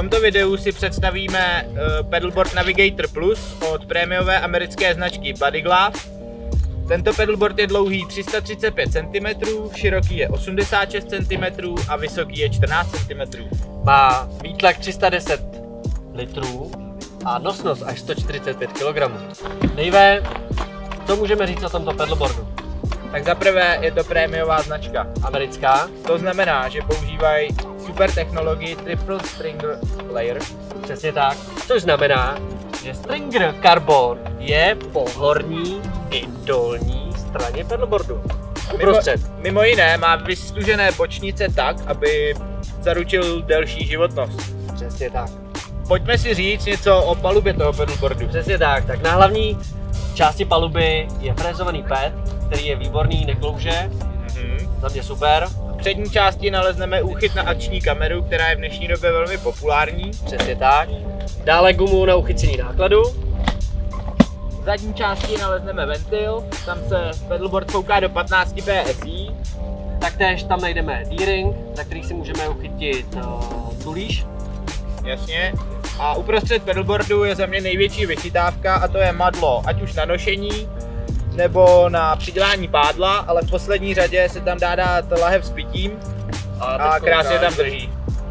tomto videu si představíme Pedalboard Navigator Plus od prémiové americké značky Buddy Glove. Tento pedalboard je dlouhý 335 cm, široký je 86 cm a vysoký je 14 cm. Má výtlak 310 litrů a nosnost až 145 kg. Dave, co můžeme říct o tomto pedalboardu? Tak zaprvé je to prémiová značka. Americká. To znamená, že používají super technologii Triple Stringer Layer. Přesně tak. Což znamená, že Stringer Carbon je po horní i dolní straně pedalboardu. Uprostřed. Mimo jiné má vystužené bočnice tak, aby zaručil delší životnost. Přesně tak. Pojďme si říct něco o palubě toho pedalboardu. Přesně tak. Tak na hlavní části paluby je frézovaný pad, který je výborný, neklouže. Za mě super. V přední části nalezneme úchyt na akční kameru, která je v dnešní době velmi populární. Přesně tak. Dále gumu na uchycení nákladu. V zadní části nalezneme ventil, tam se pedalboard fouká do 15 PSI. Taktéž tam najdeme D-ring, za který si můžeme uchytit tulíš. Jasně. A uprostřed pedalboardu je za mě největší vychytávka a to je madlo, ať už na nošení nebo na přidělání pádla, ale v poslední řadě se tam dá dát lahev s pitím a krásně tam drží.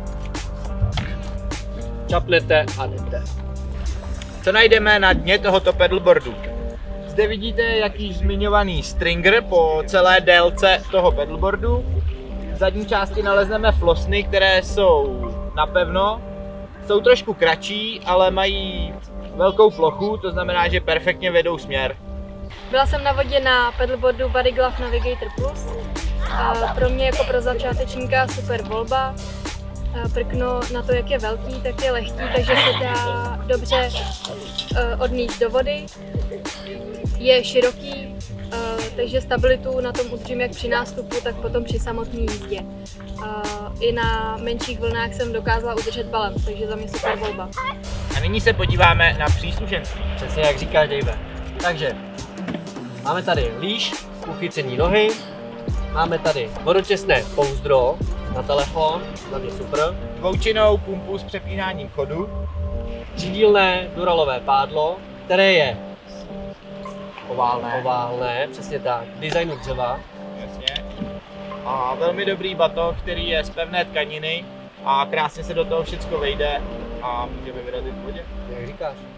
Čapnete a jdete. Co najdeme na dně tohoto pedalboardu? Zde vidíte jaký zmiňovaný stringer po celé délce toho pedalboardu. V zadní části nalezneme flosny, které jsou napevno. Jsou trošku kratší, ale mají velkou plochu, to znamená, že perfektně vedou směr. Byla jsem na vodě na pedalboardu Buddy Glove Navigator Plus. Pro mě jako pro začátečníka super volba. Prkno na to, jak je velký, tak je lehký, takže se dá dobře odníst do vody. Je široký, takže stabilitu na tom udržím jak při nástupu, tak potom při samotné jízdě. I na menších vlnách jsem dokázala udržet balans, takže za mě super volba. A nyní se podíváme na příslušenství. Přesně jak říkáš, Dave. Takže máme tady líš, uchycení nohy, máme tady vodotěsné pouzdro na telefon, za mě super. Dvoučinnou pumpu s přepínáním chodu. Třídílné duralové pádlo, které je Oválné, přesně tak, designu dřeva. Jasně. A velmi dobrý batoh, který je z pevné tkaniny a krásně se do toho všechno vejde a můžeme vyrazit v vodě. Jak říkáš?